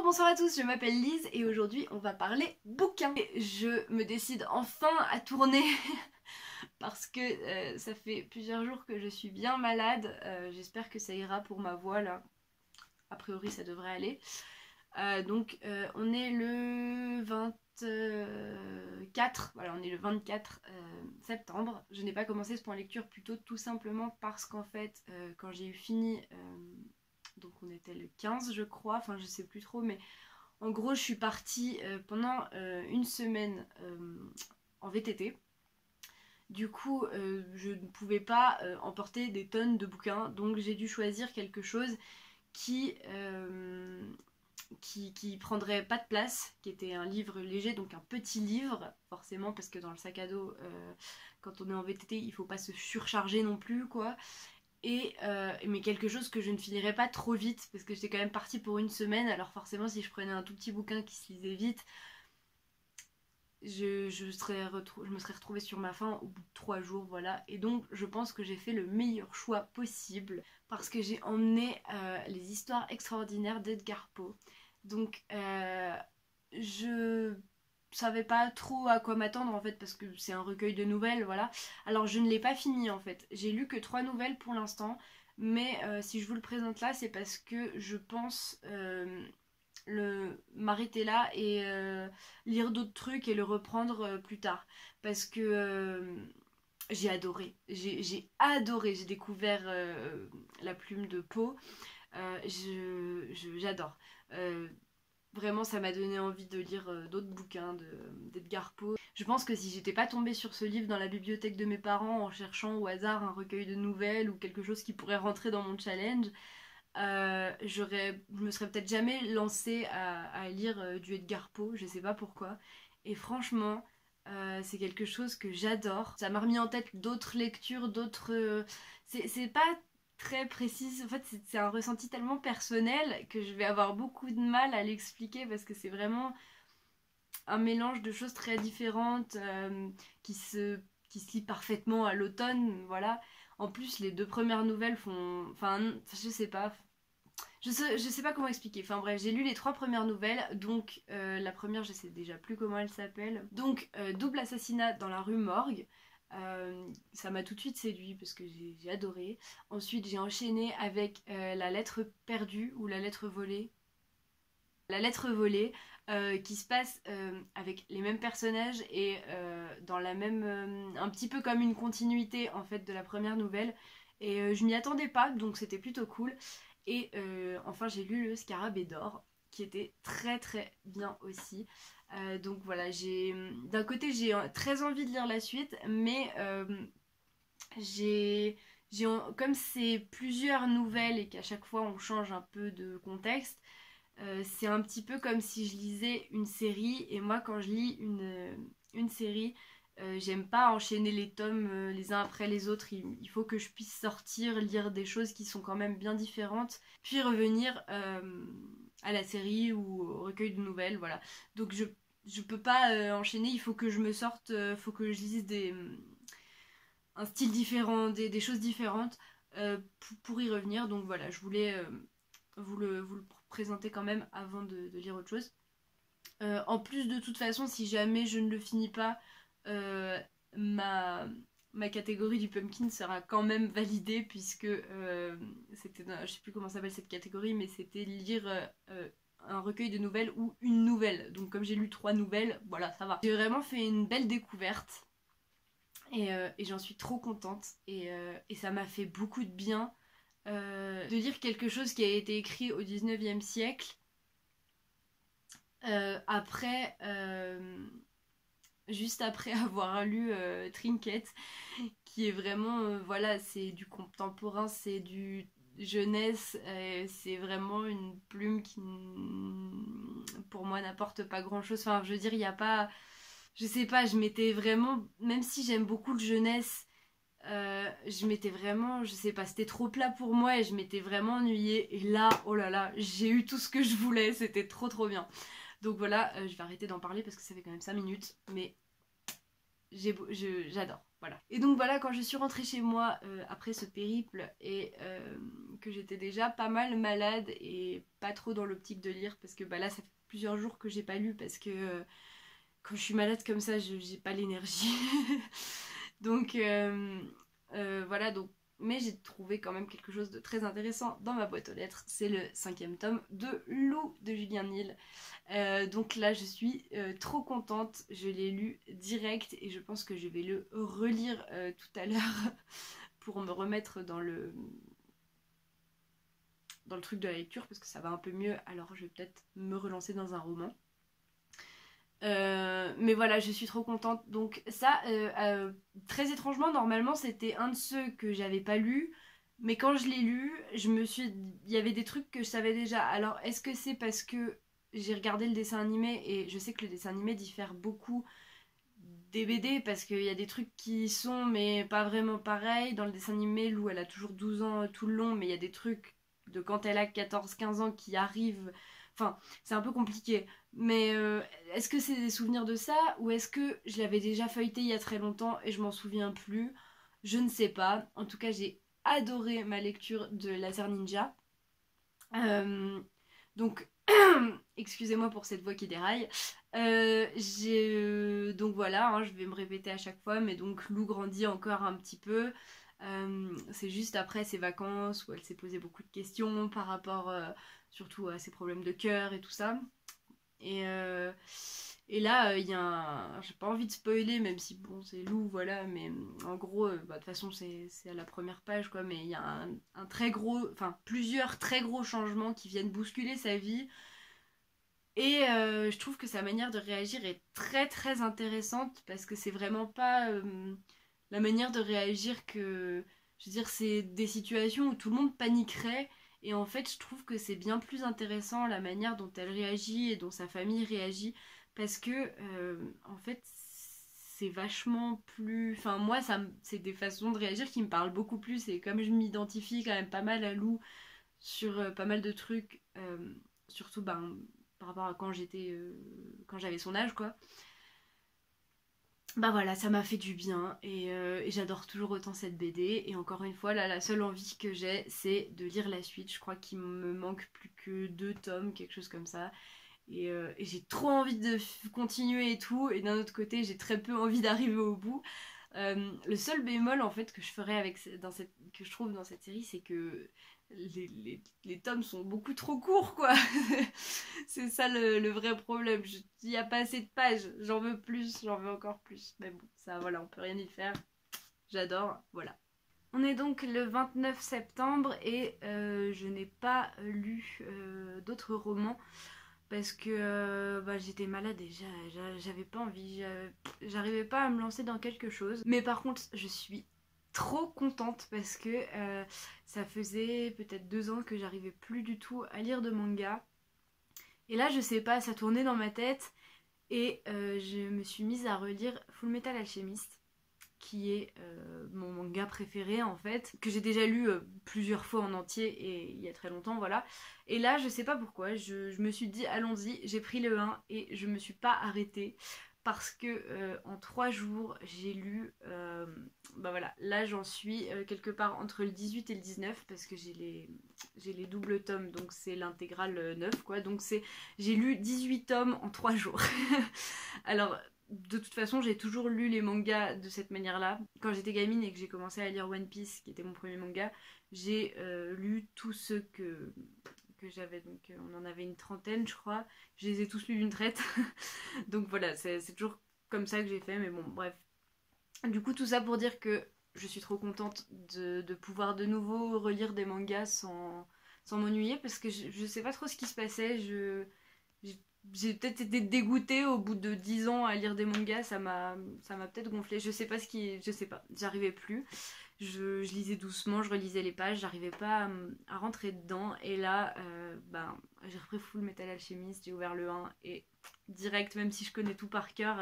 bonsoir à tous, je m'appelle Lise et aujourd'hui on va parler bouquins. Et je me décide enfin à tourner parce que ça fait plusieurs jours que je suis bien malade. J'espère que ça ira pour ma voix là. A priori ça devrait aller. On est le 24, voilà, on est le 24 septembre. Je n'ai pas commencé ce point lecture plutôt tout simplement parce qu'en fait quand j'ai eu fini... donc on était le 15 je crois, enfin je sais plus trop, mais en gros je suis partie pendant une semaine en VTT. Du coup je ne pouvais pas emporter des tonnes de bouquins, donc j'ai dû choisir quelque chose qui prendrait pas de place, qui était un livre léger, donc un petit livre, forcément parce que dans le sac à dos quand on est en VTT il faut pas se surcharger non plus quoi. Mais quelque chose que je ne finirais pas trop vite parce que j'étais quand même partie pour une semaine, alors forcément si je prenais un tout petit bouquin qui se lisait vite, je me serais retrouvée sur ma faim au bout de 3 jours, voilà. Et donc je pense que j'ai fait le meilleur choix possible parce que j'ai emmené les histoires extraordinaires d'Edgar Poe. Donc je savais pas trop à quoi m'attendre en fait parce que c'est un recueil de nouvelles, voilà. Alors je ne l'ai pas fini en fait, j'ai lu que 3 nouvelles pour l'instant, mais si je vous le présente là c'est parce que je pense m'arrêter là et lire d'autres trucs et le reprendre plus tard parce que j'ai adoré, j'ai adoré, j'ai découvert la plume de Poe, j'adore. Vraiment, ça m'a donné envie de lire d'autres bouquins d'Edgar Poe. Je pense que si j'étais pas tombée sur ce livre dans la bibliothèque de mes parents en cherchant au hasard un recueil de nouvelles ou quelque chose qui pourrait rentrer dans mon challenge, je me serais peut-être jamais lancée à lire du Edgar Poe, je sais pas pourquoi. Et franchement, c'est quelque chose que j'adore. Ça m'a remis en tête d'autres lectures, c'est pas très précise, en fait c'est un ressenti tellement personnel que je vais avoir beaucoup de mal à l'expliquer parce que c'est vraiment un mélange de choses très différentes qui se lit parfaitement à l'automne, voilà. En plus les 2 premières nouvelles font... Enfin, je sais pas... Je sais pas comment expliquer. Enfin bref, j'ai lu les 3 premières nouvelles. Donc la première, je sais déjà plus comment elle s'appelle. Donc Double assassinat dans la rue Morgue. Ça m'a tout de suite séduit parce que j'ai adoré. Ensuite, j'ai enchaîné avec La lettre perdue ou La lettre volée. La lettre volée qui se passe avec les mêmes personnages et dans la même... un petit peu comme une continuité en fait de la première nouvelle. Et je m'y attendais pas, donc c'était plutôt cool. Et enfin j'ai lu le Scarabée d'or qui était très très bien aussi. Donc voilà, d'un côté j'ai très envie de lire la suite, mais comme c'est plusieurs nouvelles et qu'à chaque fois on change un peu de contexte, c'est un petit peu comme si je lisais une série. Et moi quand je lis une série, j'aime pas enchaîner les tomes les uns après les autres. Il faut que je puisse sortir, lire des choses qui sont quand même bien différentes, puis revenir à la série ou au recueil de nouvelles, voilà. Donc je peux pas enchaîner, il faut que je me sorte, faut que je lise un style différent, des choses différentes pour y revenir. Donc voilà, je voulais vous le présenter quand même avant de lire autre chose. En plus, de toute façon, si jamais je ne le finis pas, euh, ma, ma catégorie du pumpkin sera quand même validée puisque c'était, je sais plus comment s'appelle cette catégorie, mais c'était lire un recueil de nouvelles ou une nouvelle. Donc comme j'ai lu 3 nouvelles, voilà, ça va. J'ai vraiment fait une belle découverte et j'en suis trop contente et ça m'a fait beaucoup de bien de lire quelque chose qui a été écrit au 19e siècle. Après, juste après avoir lu Trinket, qui est vraiment, voilà, c'est du contemporain, c'est du jeunesse, c'est vraiment une plume qui, pour moi, n'apporte pas grand-chose. Enfin, je veux dire, il n'y a pas... Je sais pas, je m'étais vraiment... Même si j'aime beaucoup le jeunesse, je m'étais vraiment... Je sais pas, c'était trop plat pour moi et je m'étais vraiment ennuyée. Et là, oh là là, j'ai eu tout ce que je voulais, c'était trop trop bien. Donc voilà, je vais arrêter d'en parler parce que ça fait quand même 5 minutes. Mais j'adore. Voilà. Et donc voilà, quand je suis rentrée chez moi après ce périple et que j'étais déjà pas mal malade et pas trop dans l'optique de lire parce que bah là ça fait plusieurs jours que j'ai pas lu parce que quand je suis malade comme ça j'ai pas l'énergie. Donc voilà, donc mais j'ai trouvé quand même quelque chose de très intéressant dans ma boîte aux lettres. C'est le 5e tome de Loup de Julien Nil. Donc là je suis trop contente, je l'ai lu direct et je pense que je vais le relire tout à l'heure pour me remettre dans le truc de la lecture parce que ça va un peu mieux, alors je vais peut-être me relancer dans un roman. Mais voilà, je suis trop contente. Donc ça, très étrangement, normalement c'était un de ceux que j'avais pas lu. Mais quand je l'ai lu, il y avait des trucs que je savais déjà. Alors est-ce que c'est parce que j'ai regardé le dessin animé et je sais que le dessin animé diffère beaucoup des BD parce qu'il y a des trucs qui sont mais pas vraiment pareils. Dans le dessin animé, Lou elle a toujours 12 ans tout le long, mais il y a des trucs de quand elle a 14-15 ans qui arrivent. Enfin, c'est un peu compliqué. Mais est-ce que c'est des souvenirs de ça ou est-ce que je l'avais déjà feuilleté il y a très longtemps et je m'en souviens plus? Je ne sais pas. En tout cas, j'ai adoré ma lecture de Laser Ninja. Donc, excusez-moi pour cette voix qui déraille. Donc voilà, hein, je vais me répéter à chaque fois, mais donc Lou grandit encore un petit peu. C'est juste après ses vacances où elle s'est posé beaucoup de questions par rapport surtout à ses problèmes de cœur et tout ça. Et là, il y a un... J'ai pas envie de spoiler, même si bon, c'est Lou, voilà, mais en gros, bah, de toute façon, c'est à la première page, quoi, mais il y a un très gros... Enfin, plusieurs très gros changements qui viennent bousculer sa vie. Et je trouve que sa manière de réagir est très très intéressante parce que c'est vraiment pas la manière de réagir que... Je veux dire, c'est des situations où tout le monde paniquerait. Et en fait, je trouve que c'est bien plus intéressant la manière dont elle réagit et dont sa famille réagit. Parce que, en fait, c'est vachement plus... Enfin, moi, c'est des façons de réagir qui me parlent beaucoup plus. Et comme je m'identifie quand même pas mal à Lou sur pas mal de trucs, surtout ben, par rapport à quand j'avais son âge, quoi. Bah voilà, ça m'a fait du bien et j'adore toujours autant cette BD. Et encore une fois, là, la seule envie que j'ai, c'est de lire la suite. Je crois qu'il me manque plus que 2 tomes, quelque chose comme ça. Et j'ai trop envie de continuer et tout. Et d'un autre côté, j'ai très peu envie d'arriver au bout. Le seul bémol en fait que je ferais que je trouve dans cette série, c'est que les tomes sont beaucoup trop courts, quoi. C'est ça le vrai problème. Il n'y a pas assez de pages. J'en veux plus, j'en veux encore plus. Mais bon, ça, voilà, on peut rien y faire. J'adore, voilà. On est donc le 29 septembre et je n'ai pas lu d'autres romans parce que bah, j'étais malade et j'avais pas envie, j'arrivais pas à me lancer dans quelque chose. Mais par contre, je suis trop contente parce que ça faisait peut-être 2 ans que j'arrivais plus du tout à lire de manga. Et là, je sais pas, ça tournait dans ma tête et je me suis mise à relire Fullmetal Alchemist, qui est mon manga préféré en fait, que j'ai déjà lu plusieurs fois en entier et il y a très longtemps, voilà. Et là, je sais pas pourquoi, je me suis dit allons-y, j'ai pris le 1 et je me suis pas arrêtée parce que en 3 jours, j'ai lu, bah voilà, là j'en suis quelque part entre le 18 et le 19 parce que j'ai les doubles tomes, donc c'est l'intégrale 9 quoi, donc j'ai lu 18 tomes en 3 jours. Alors de toute façon, j'ai toujours lu les mangas de cette manière-là. Quand j'étais gamine et que j'ai commencé à lire One Piece, qui était mon premier manga, j'ai lu tous ceux que j'avais. Donc on en avait une trentaine, je crois. Je les ai tous lus d'une traite. Donc voilà, c'est toujours comme ça que j'ai fait. Mais bon, bref. Du coup, tout ça pour dire que je suis trop contente de pouvoir de nouveau relire des mangas sans m'ennuyer. Parce que je sais pas trop ce qui se passait. J'ai peut-être été dégoûtée au bout de 10 ans à lire des mangas, ça m'a peut-être gonflé. Je sais pas je sais pas, j'arrivais plus. Je lisais doucement, je relisais les pages, j'arrivais pas à rentrer dedans. Et là, ben, j'ai repris Fullmetal Alchemist, j'ai ouvert le 1 et direct, même si je connais tout par cœur,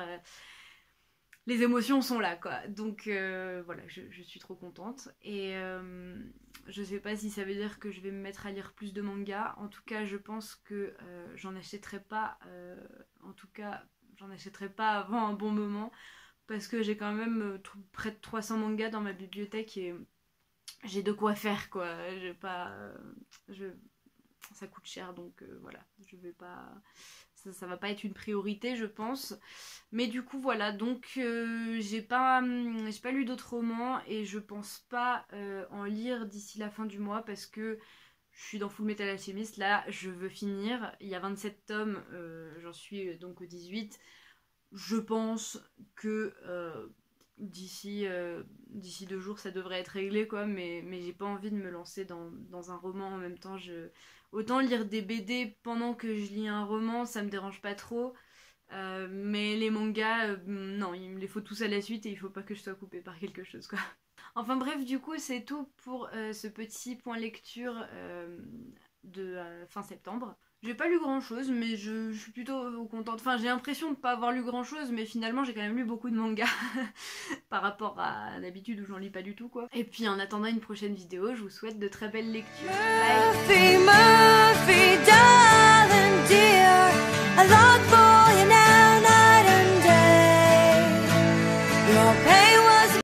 les émotions sont là, quoi. Donc voilà, je suis trop contente. Et je sais pas si ça veut dire que je vais me mettre à lire plus de mangas. En tout cas, je pense que j'en achèterai pas. En tout cas, j'en achèterai pas avant un bon moment. parce que j'ai quand même près de 300 mangas dans ma bibliothèque et j'ai de quoi faire quoi. J'ai pas... ça coûte cher donc voilà, je vais pas... Ça va pas être une priorité je pense. Mais du coup voilà, donc j'ai pas lu d'autres romans et je pense pas en lire d'ici la fin du mois parce que je suis dans Full Metal Alchemist, là je veux finir. Il y a 27 tomes, j'en suis donc au 18. Je pense que d'ici 2 jours ça devrait être réglé quoi, mais j'ai pas envie de me lancer dans un roman en même temps. Autant lire des BD pendant que je lis un roman, ça me dérange pas trop. Mais les mangas, non, il me les faut tous à la suite et il faut pas que je sois coupée par quelque chose quoi. Enfin bref, du coup c'est tout pour ce petit point lecture de fin septembre. J'ai pas lu grand chose, mais je suis plutôt contente. Enfin, j'ai l'impression de pas avoir lu grand chose, mais finalement, j'ai quand même lu beaucoup de mangas par rapport à d'habitude où j'en lis pas du tout, quoi. Et puis, en attendant une prochaine vidéo, je vous souhaite de très belles lectures. Bye. Murphy, Murphy, darling dear, I long for you now, night and day. Your